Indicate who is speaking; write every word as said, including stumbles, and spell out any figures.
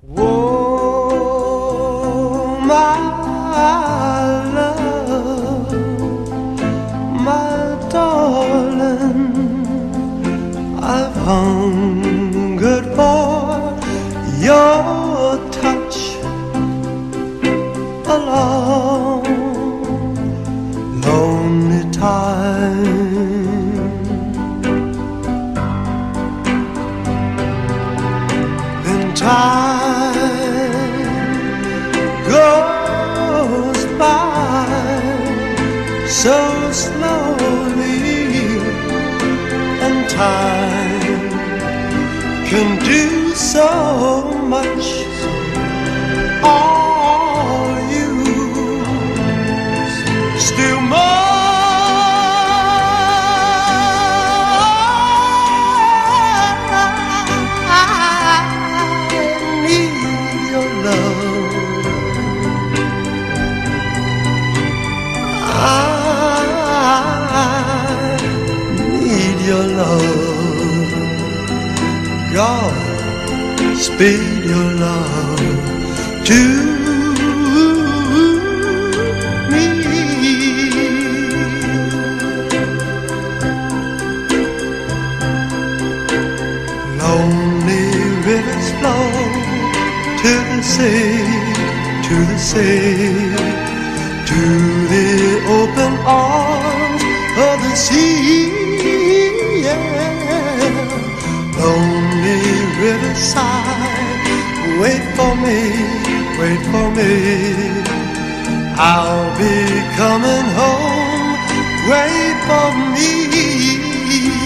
Speaker 1: Oh, my love, my darling, I've hungered for your touch a long, lonely time. Then time goes by so slowly, and time can do so much. Are you still more? I need your love. I need your love. God, speed your love to me. Lonely rivers flow to the sea, to the sea, to the open arms of the sea. Yeah. Lonely riverside, wait for me, wait for me. I'll be coming home, wait for me.